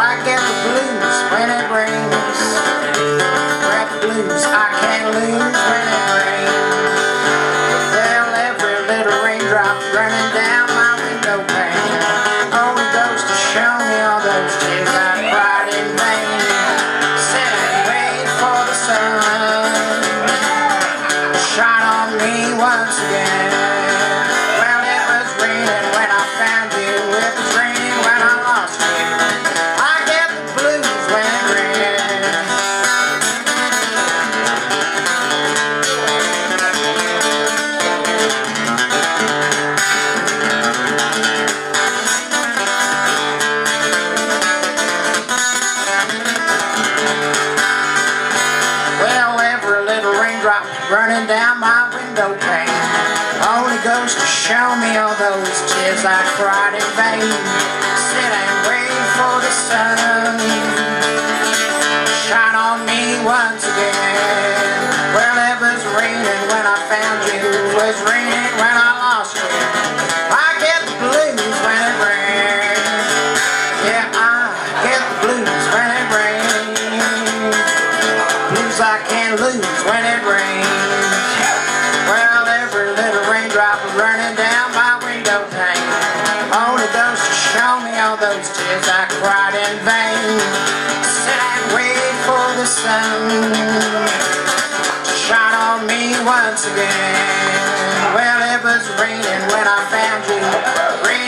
I get the blues when it rains. Grab the blues, I can't lose when it rains. Well, every little raindrop running down my window pane only goes to show me all those tears I cried in vain. Sit and wait for the sun shine on me once again. Well, it was raining when I found you, it was raining when I lost you. I get the blues when it rains. Well, every little raindrop running down my window pane only goes to show me all those tears I cried in vain. Sit and wait for the sun shine on me once again. Well, it was raining when I found you, it was raining when I lost you. I get the blues when it rains. Yeah, I get the blues when it rains. Blues I can't lose when it rains. Well, every little raindrop running down my window pane only goes to show me all those tears I cried in vain. Sit and wait for the sun to shine on me once again. Well, it was raining when I found you.